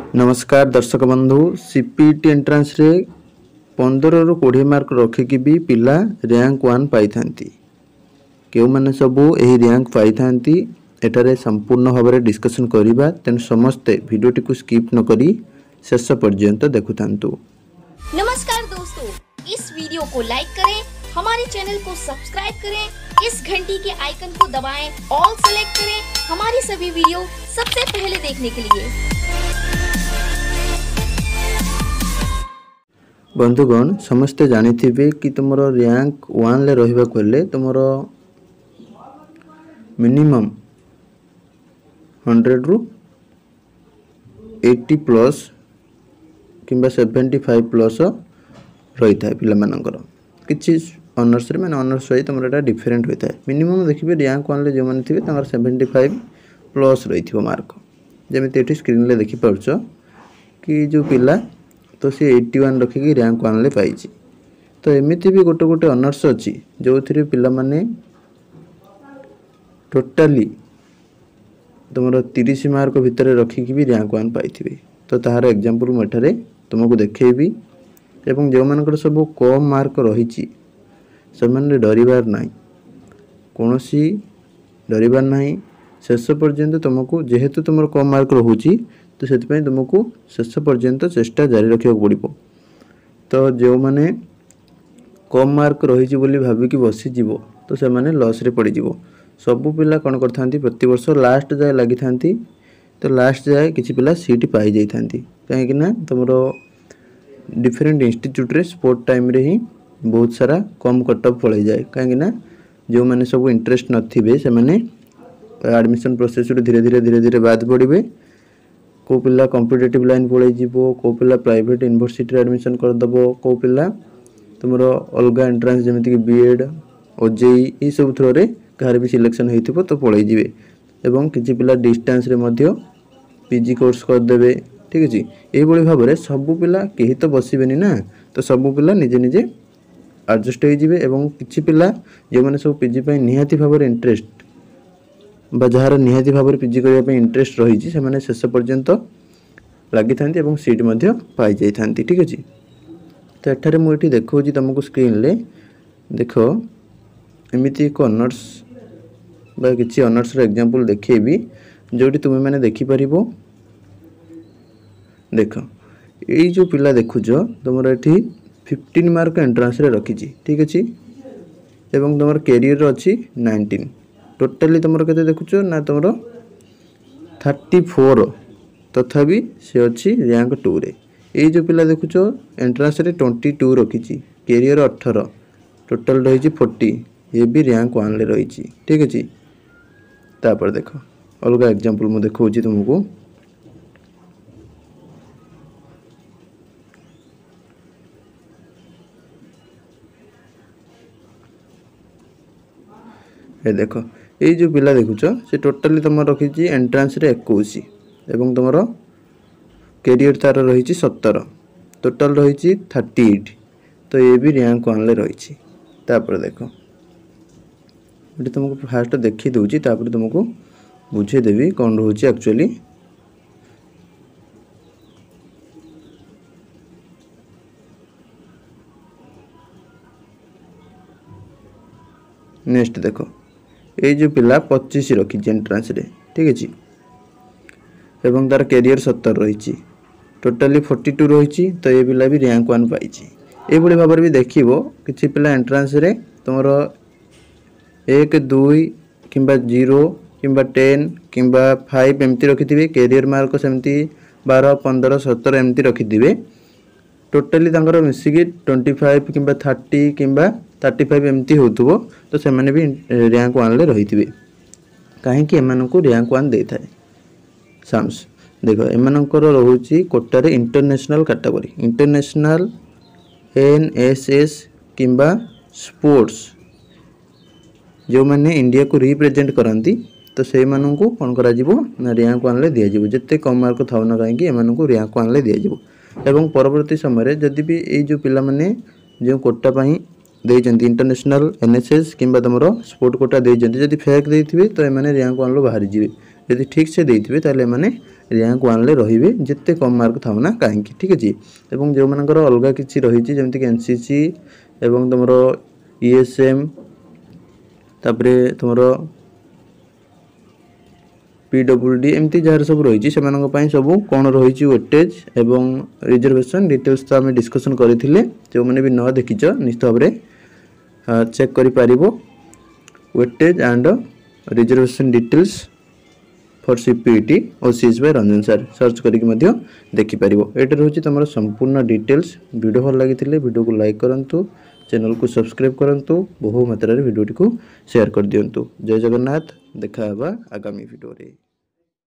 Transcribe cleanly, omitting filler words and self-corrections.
नमस्कार दर्शक बंधु सीपीटी एंट्रांस रे 15 रु 20 मार्क रखिकी भी पिला रैंक 1 पाई थांती। केउ माने सबू एही रैंक पाई थांती एटारे संपूर्ण भाव में डिस्कशन करिबा। तेन समस्ते वीडियोटी को स्किप न करी शेष पर्यंत देखुथांतु। नमस्कार दोस्तों, इस वीडियो को लाइक करें, हमारे चैनल को सब्सक्राइब करें, इस घंटी के आइकन को दबाएं, ऑल सेलेक्ट करें हमारी सभी वीडियो सबसे पहले देखने के लिए। बंधुगण समस्ते जानिथिबे कि तुमरो रैंक 1 ले रहिबा कोले तुमरो मिनिमम 100 रु 80 प्लस किंबा 75 प्लस रही था पिला मानकर किछि ऑनर्स रे माने ऑनर्स होई तुमरो एटा डिफरेंट होई था। मिनिमम देखिबे रैंक 1 ले जे माने थिबे तंगर 75 प्लस रही थिबो मार्क। जेमिति एठी स्क्रीन ले देखि परछो कि जो पिला तो सी 81 रखिकी रैंक 1 ले पाइछि। तो एमिति भी गोटे गोटे ऑनर्स अछि जो थिरे पिला माने टोटली तुमरो 30 मार्क भितर रखिकी भी रैंक 1 पाइथिबे। तो ताहार एग्जांपल मठरे तुमको देखैबी एवं जो मानकर सब कम मार्क रहिछि से माने डरिबार नाही, कोनोसी डरिबार नाही। शेष पर्यंत तुमको जेहेतु तुमर कम मार्क रहुछि तो सेति तुमको शेष पर्यंत चेष्टा जारी रखिया पड़िबो। तो जो माने कम मार्क रही बोली भाविकी बसी जीवो तो से माने लॉस रे पड़ी जीवो। सबु पिला कोन करथांती प्रति वर्ष लास्ट जाय लागि थांती। तो लास्ट जाय किछि पिला सीट पाई जाई थांती काहे कि ना तुमरो डिफरेंट इंस्टीट्यूट रे स्पोर्ट टाइम रे ही बहुत सारा कम कट ऑफ पळै जाय काहे कि ना जो माने सब इंटरेस्ट नथिबे से माने एडमिशन प्रोसेस रे धीरे धीरे बाद पड़िबे। को पिला कॉम्पिटिटिव लाइन पळै जीवो, को पिला प्राइवेट यूनिवर्सिटी रे एडमिशन कर दबो, को पिला तुमरो अलगा एंट्रेंस जेमिति कि बीएड ओजेई ई सब थ्रो रे कार भी सिलेक्शन हेतिबो तो पळै जीवे। एवं किछि पिला डिस्टेंस रे मध्य पीजी कोर्स कर देबे। ठीक अछि, एही बळी भाव रे सब पिला केही तो बसिबेनी ना। तो सब पिला निजे निजे एडजस्ट हो जीवे। एवं किछि पिला जे माने सब पीजी पय निहाती भाव रे इंटरेस्ट बा जहार निहाती भाव रे पीजी करिया पे इंटरेस्ट रही छी से माने शेष पर्यंत लागि थांती एवं सीट मध्य पाई जाई थांती। ठीक अछि, तो एठारे मु एठी देखौ छी तुमको स्क्रीन ले देखो एमिति एक ऑनर्स बा किछि ऑनर्स रो एग्जांपल देखैबी जोटी तुमे माने देखि परिबो। देखो एई जो पिला देखुजो तुमरो एठी 15 मार्क एंट्रेंस रे रखी छी। ठीक अछि, एवं तुमर कैरियर अछि 19। टोटली तुमरो केते देखुचो ना तुमरो 34 तथापि से अछि रैंक 2 रे। ए जो पिला देखुचो एंट्रेंस रे 22 रखी छी, कैरियर 18, टोटल रही छी 40, ये भी रैंक 1 ले रही छी। ठीक अछि, तापर देखो अलगा एग्जांपल मु देखौ छी तुमको। ए देखो ए जो पिला देखुच से टोटली तुम रखी एंट्रेंस रे 21 एवं तुम कैरियर तार रही 17, टोटल रही 38। तो ये भी रैंक 1 ले रही। तापर देखो ये तुमको फास्ट देखी दूची तापर तुमको बुझे देवी कौन रोचे एक्चुअली। नेक्स्ट देखो ये जो पिला 25 रखी एंट्रेंस रे। ठीक अछि, एवं तार कैरियर 17 रही, टोटली 42 रही। तो ये पिला भी रैंक 1 पाई। ए बड़ी भाव भी देखिबो किछि पिला एंट्रेंस रे तुमरो 1 2 किंबा 0 किंबा 10 किंबा 5 एमती रखिथिबे। कैरियर मार्क सेमती 12 15 17 एमती रखिथिबे। टोटली तांकर मिसिकी 25 किंबा 30 किंबा 35 एमती होतुबो। तो से माने भी रैंक 1 ले रहिथिबे काहे कि एमानन को रैंक 1 देई थाए साम्स। देखो एमानन को रहुची कोटा रे इंटरनेशनल कैटेगरी, इंटरनेशनल एनएसएस किंबा स्पोर्ट्स जो माने इंडिया को रिप्रेजेंट करंती। तो से मानन को कोन करा जिवो ना रैंक 1 ले दिया जिवो। जत्ते कम मार्क थाउ ना काहे कि एमानन को रैंक 1 ले दिया जिवो। एवं परवर्ती समय रे जदि भी ए जो पिला माने जो कोटा पई देइचंती इंटरनेशनल एनएसएस किंबा तमरो स्पोर्ट कोटा देइचंती, जदि फेक देइथिबे तो ए माने रैंक 1 लो बाहरी जिवे। यदि ठीक से देइथिबे ताले माने रैंक 1 रे रहिबे जिते कम मार्क थाउ ना काहे ठीक अछि। एवं जो मानकर अलगा किछि रहिछि जेमति कि एनसीसी एवं तुमरो ईएसएम तापरे तुमरो पीडब्ल्यूडी एमती जार सब रही से सब कौन रही वेटेज एवं रिजर्वेशन डिटेल्स तो आम डिस्कसन करथिले जो मैंने भी न देखिच निश्चित भाव में चेक करि पारिबो weightage and reservation details for CPET और सीज बाय रंजन सर सर्च करके मध्य देखि पारिबो। एटा रहउछि तमरो संपूर्ण डिटेल्स। वीडियो भल लागिथिले वीडियो को लाइक करंतु, चैनल को सब्सक्राइब करंतु, बहु मात्रा रे वीडियो को शेयर कर दियंतु। जय जगन्नाथ, देखा हबा आगामी वीडियो रे।